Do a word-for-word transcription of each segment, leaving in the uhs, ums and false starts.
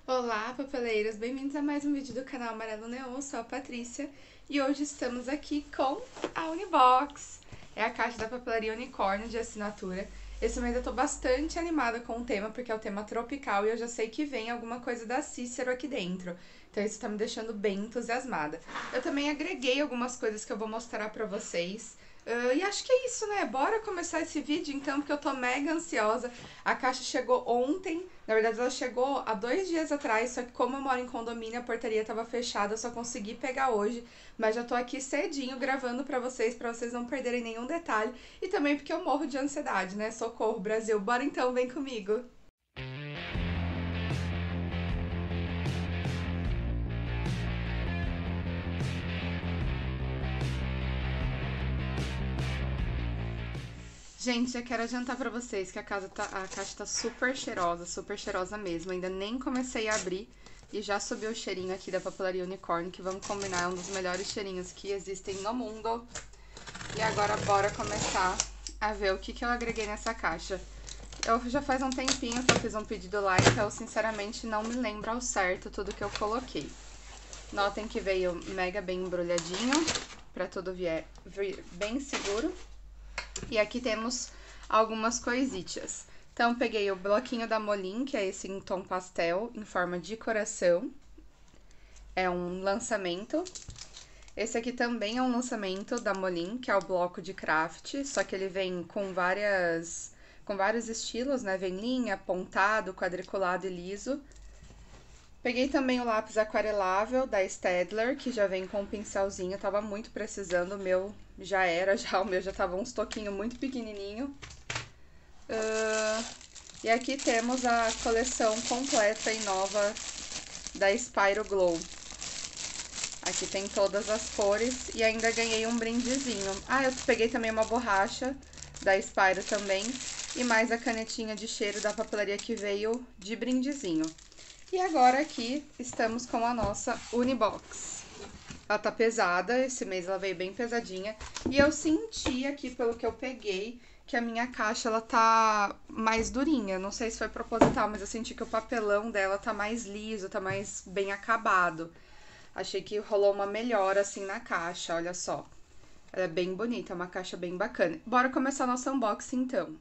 Olá, papeleiros! Bem-vindos a mais um vídeo do canal Amarelo Neon. Eu sou a Patrícia e hoje estamos aqui com a Unibox. É a caixa da papelaria Unicórnio de assinatura. Esse mês eu tô bastante animada com o tema, porque é o tema tropical e eu já sei que vem alguma coisa da Cícero aqui dentro. Então isso tá me deixando bem entusiasmada. Eu também agreguei algumas coisas que eu vou mostrar pra vocês. Uh, e acho que é isso, né? Bora começar esse vídeo então, porque eu tô mega ansiosa. A caixa chegou ontem, na verdade ela chegou há dois dias atrás, só que como eu moro em condomínio, a portaria tava fechada, eu só consegui pegar hoje. Mas já tô aqui cedinho gravando pra vocês, pra vocês não perderem nenhum detalhe. E também porque eu morro de ansiedade, né? Socorro, Brasil. Bora então, vem comigo! Gente, já quero adiantar pra vocês que a, casa tá, a caixa tá super cheirosa, super cheirosa mesmo. Ainda nem comecei a abrir e já subiu o cheirinho aqui da papelaria Unicórnio, que vamos combinar, é um dos melhores cheirinhos que existem no mundo. E agora bora começar a ver o que, que eu agreguei nessa caixa. Eu já faz um tempinho que eu fiz um pedido lá, então eu sinceramente não me lembro ao certo tudo que eu coloquei. Notem que veio mega bem embrulhadinho, pra tudo vier, vir bem seguro. E aqui temos algumas coisitas. Então, peguei o bloquinho da Molin, que é esse em tom pastel, em forma de coração. É um lançamento. Esse aqui também é um lançamento da Molin, que é o bloco de craft, só que ele vem com várias, com vários estilos, né? Vem linha, pontado, quadriculado e liso. Peguei também o lápis aquarelável da Staedtler, que já vem com um pincelzinho, eu tava muito precisando, o meu já era, já o meu já tava uns toquinho muito pequenininho. Uh, e aqui temos a coleção completa e nova da Spyro Glow. Aqui tem todas as cores e ainda ganhei um brindezinho. Ah, eu peguei também uma borracha da Spyro também e mais a canetinha de cheiro da papelaria que veio de brindezinho. E agora aqui estamos com a nossa Unibox. Ela tá pesada, esse mês ela veio bem pesadinha. E eu senti aqui, pelo que eu peguei, que a minha caixa ela tá mais durinha. Não sei se foi proposital, mas eu senti que o papelão dela tá mais liso, tá mais bem acabado. Achei que rolou uma melhora assim na caixa, olha só. Ela é bem bonita, é uma caixa bem bacana. Bora começar nosso unboxing então.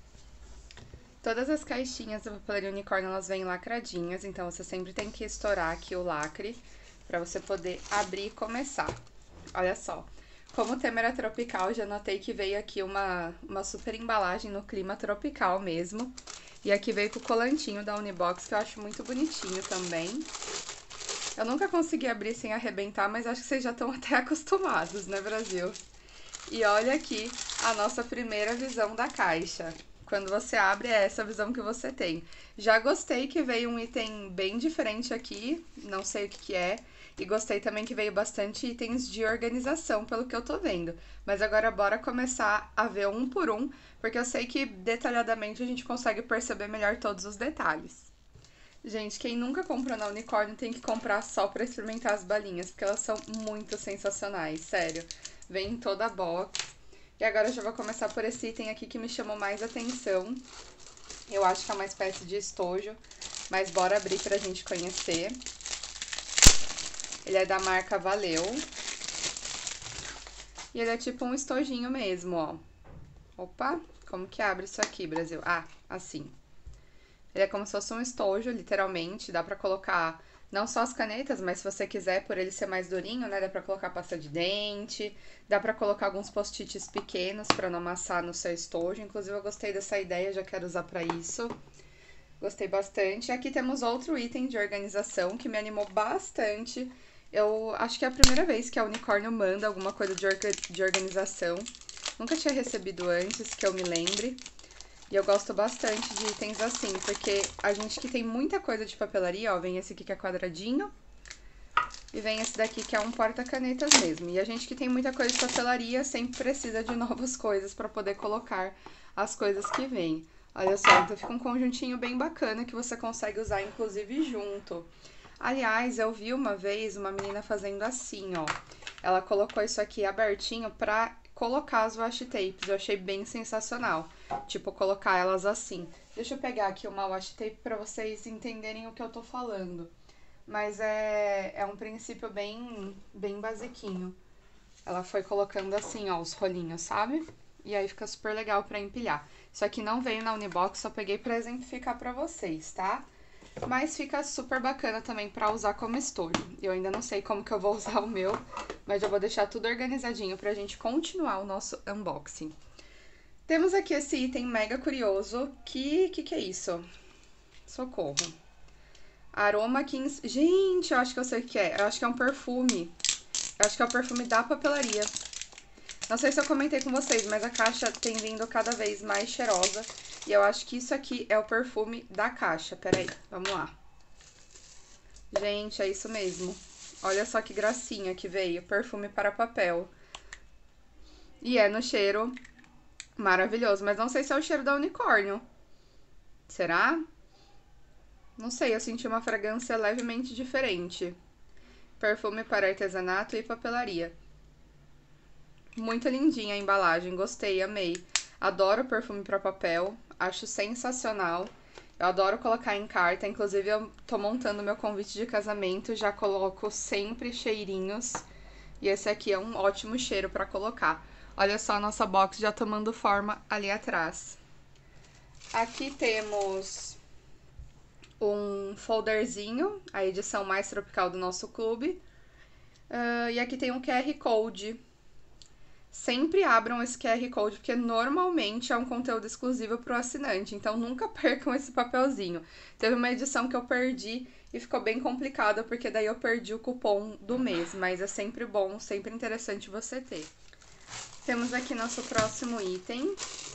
Todas as caixinhas da papelaria Unicórnio, elas vêm lacradinhas, então você sempre tem que estourar aqui o lacre pra você poder abrir e começar. Olha só, como o tema era tropical, já notei que veio aqui uma, uma super embalagem no clima tropical mesmo. E aqui veio com o colantinho da Unibox, que eu acho muito bonitinho também. Eu nunca consegui abrir sem arrebentar, mas acho que vocês já estão até acostumados, né, Brasil? E olha aqui a nossa primeira visão da caixa. Quando você abre, é essa visão que você tem. Já gostei que veio um item bem diferente aqui, não sei o que que é. E gostei também que veio bastante itens de organização, pelo que eu tô vendo. Mas agora bora começar a ver um por um, porque eu sei que detalhadamente a gente consegue perceber melhor todos os detalhes. Gente, quem nunca comprou na Unicórnio tem que comprar só pra experimentar as balinhas, porque elas são muito sensacionais, sério. Vem em toda a box. E agora eu já vou começar por esse item aqui que me chamou mais atenção. Eu acho que é uma espécie de estojo, mas bora abrir pra gente conhecer. Ele é da marca Valeu. E ele é tipo um estojinho mesmo, ó. Opa, como que abre isso aqui, Brasil? Ah, assim. Ele é como se fosse um estojo, literalmente, dá pra colocar não só as canetas, mas se você quiser, por ele ser mais durinho, né, dá pra colocar pasta de dente, dá pra colocar alguns post-its pequenos pra não amassar no seu estojo. Inclusive, eu gostei dessa ideia, já quero usar pra isso. Gostei bastante. Aqui temos outro item de organização que me animou bastante. Eu acho que é a primeira vez que a Unicórnio manda alguma coisa de, orga de organização. Nunca tinha recebido antes, que eu me lembre. E eu gosto bastante de itens assim, porque a gente que tem muita coisa de papelaria, ó, vem esse aqui que é quadradinho, e vem esse daqui que é um porta-canetas mesmo. E a gente que tem muita coisa de papelaria sempre precisa de novas coisas para poder colocar as coisas que vem. Olha só, então fica um conjuntinho bem bacana que você consegue usar inclusive junto. Aliás, eu vi uma vez uma menina fazendo assim, ó. Ela colocou isso aqui abertinho pra colocar as washi tapes. Eu achei bem sensacional. Tipo, colocar elas assim. Deixa eu pegar aqui uma washi tape pra vocês entenderem o que eu tô falando. Mas é, é um princípio bem, bem basiquinho. Ela foi colocando assim, ó, os rolinhos, sabe? E aí fica super legal pra empilhar. Isso aqui não veio na Unibox, só peguei pra exemplificar pra vocês, tá? Mas fica super bacana também pra usar como estojo. Eu ainda não sei como que eu vou usar o meu, mas já vou deixar tudo organizadinho pra gente continuar o nosso unboxing. Temos aqui esse item mega curioso. Que que, que é isso? Socorro. Aroma quinze... Gente, eu acho que eu sei o que é. Eu acho que é um perfume. Eu acho que é o perfume da papelaria. Não sei se eu comentei com vocês, mas a caixa tem vindo cada vez mais cheirosa. E eu acho que isso aqui é o perfume da caixa. Peraí, vamos lá. Gente, é isso mesmo. Olha só que gracinha que veio. Perfume para papel. E é no cheiro maravilhoso. Mas não sei se é o cheiro da unicórnio. Será? Não sei, eu senti uma fragrância levemente diferente. Perfume para artesanato e papelaria. Muito lindinha a embalagem, gostei, amei. Adoro perfume para papel, acho sensacional. Eu adoro colocar em carta, inclusive eu tô montando meu convite de casamento, já coloco sempre cheirinhos. E esse aqui é um ótimo cheiro para colocar. Olha só a nossa box já tomando forma ali atrás. Aqui temos um folderzinho, a edição mais tropical do nosso clube. Uh, e aqui tem um Q R Code. Sempre abram esse Q R Code, porque normalmente é um conteúdo exclusivo para o assinante. Então, nunca percam esse papelzinho. Teve uma edição que eu perdi e ficou bem complicada, porque daí eu perdi o cupom do mês. Mas é sempre bom, sempre interessante você ter. Temos aqui nosso próximo item,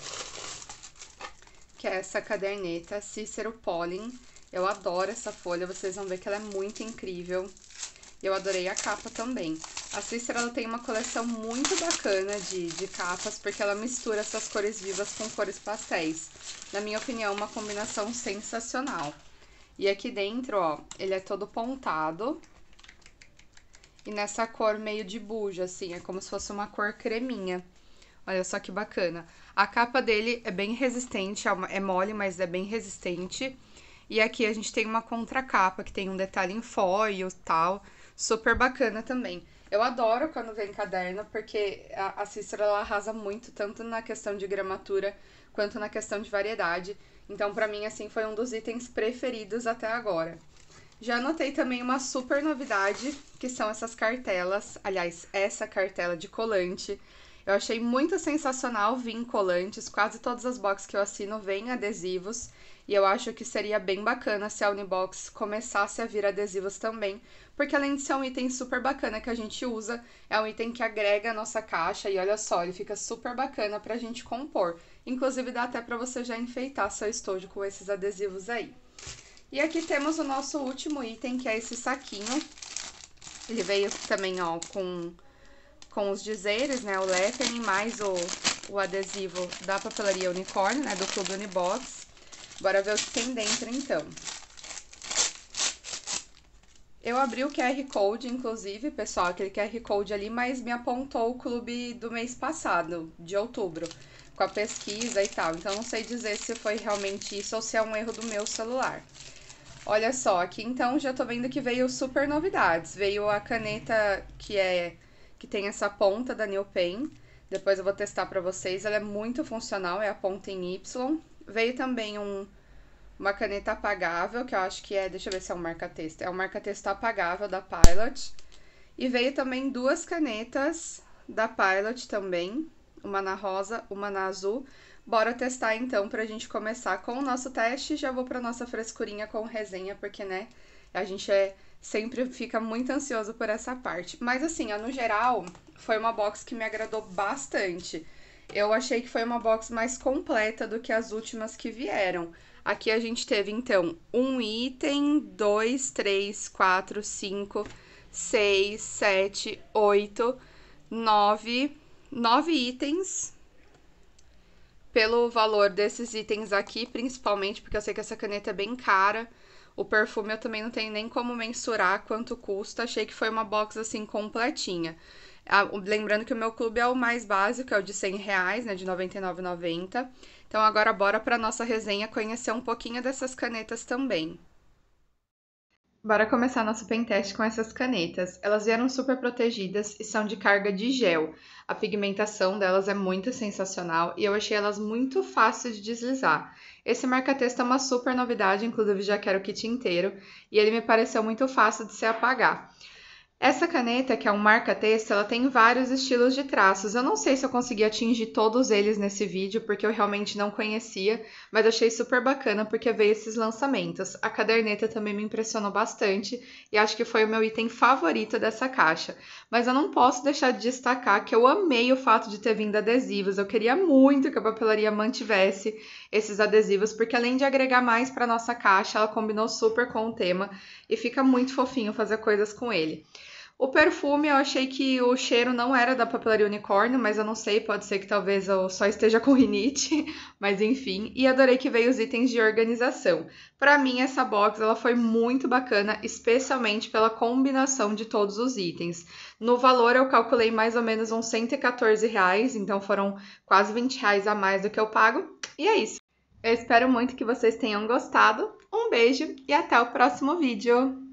que é essa caderneta Cícero Pollen. Eu adoro essa folha, vocês vão ver que ela é muito incrível. Eu adorei a capa também. A Cícero, ela tem uma coleção muito bacana de, de capas, porque ela mistura essas cores vivas com cores pastéis. Na minha opinião, uma combinação sensacional. E aqui dentro, ó, ele é todo pontado. E nessa cor meio de buja, assim, é como se fosse uma cor creminha. Olha só que bacana. A capa dele é bem resistente, é mole, mas é bem resistente. E aqui a gente tem uma contracapa, que tem um detalhe em foil e tal, super bacana também. Eu adoro quando vem caderno, porque a, a Cícero, ela arrasa muito, tanto na questão de gramatura, quanto na questão de variedade. Então, pra mim, assim, foi um dos itens preferidos até agora. Já anotei também uma super novidade, que são essas cartelas. Aliás, essa cartela de colante. Eu achei muito sensacional vir colantes, quase todas as boxes que eu assino vêm adesivos. E eu acho que seria bem bacana se a Unibox começasse a vir adesivos também, porque além de ser um item super bacana que a gente usa, é um item que agrega a nossa caixa e olha só, ele fica super bacana pra gente compor. Inclusive dá até pra você já enfeitar seu estojo com esses adesivos aí. E aqui temos o nosso último item, que é esse saquinho. Ele veio também, ó, com, com os dizeres, né, o lettering, mais o, o adesivo da papelaria Unicórnio, né, do Clube Unibox. Bora ver o que tem dentro, então. Eu abri o Q R Code, inclusive, pessoal, aquele Q R Code ali, mas me apontou o clube do mês passado, de outubro, com a pesquisa e tal. Então, não sei dizer se foi realmente isso ou se é um erro do meu celular. Olha só, aqui então já tô vendo que veio super novidades. Veio a caneta que é que tem essa ponta da New Pen. Depois eu vou testar pra vocês. Ela é muito funcional, é a ponta em Y. Veio também um, uma caneta apagável, que eu acho que é... Deixa eu ver se é um marca-texto. É um marca-texto apagável da Pilot. E veio também duas canetas da Pilot também. Uma na rosa, uma na azul. Bora testar então pra gente começar com o nosso teste. Já vou pra nossa frescurinha com resenha, porque, né, a gente é, sempre fica muito ansioso por essa parte. Mas assim, ó, no geral, foi uma box que me agradou bastante. Eu achei que foi uma box mais completa do que as últimas que vieram. Aqui a gente teve, então, um item, dois, três, quatro, cinco, seis, sete, oito, nove, nove itens. Pelo valor desses itens aqui, principalmente, porque eu sei que essa caneta é bem cara. O perfume eu também não tenho nem como mensurar quanto custa, achei que foi uma box assim completinha. Ah, lembrando que o meu clube é o mais básico, é o de cem reais, né, de noventa e nove reais e noventa centavos. Então agora bora para nossa resenha conhecer um pouquinho dessas canetas também. Bora começar nosso pentest com essas canetas. Elas vieram super protegidas e são de carga de gel. A pigmentação delas é muito sensacional e eu achei elas muito fáceis de deslizar. Esse marca-texto é uma super novidade, inclusive já quero o kit inteiro, e ele me pareceu muito fácil de se apagar. Essa caneta, que é um marca-texto, ela tem vários estilos de traços. Eu não sei se eu consegui atingir todos eles nesse vídeo, porque eu realmente não conhecia, mas achei super bacana porque veio esses lançamentos. A caderneta também me impressionou bastante e acho que foi o meu item favorito dessa caixa. Mas eu não posso deixar de destacar que eu amei o fato de ter vindo adesivos. Eu queria muito que a papelaria mantivesse esses adesivos, porque além de agregar mais para nossa caixa, ela combinou super com o tema e fica muito fofinho fazer coisas com ele. O perfume, eu achei que o cheiro não era da papelaria unicórnio, mas eu não sei, pode ser que talvez eu só esteja com rinite, mas enfim. E adorei que veio os itens de organização. Para mim, essa box ela foi muito bacana, especialmente pela combinação de todos os itens. No valor, eu calculei mais ou menos uns cento e quatorze reais, então foram quase vinte reais a mais do que eu pago. E é isso. Eu espero muito que vocês tenham gostado. Um beijo e até o próximo vídeo!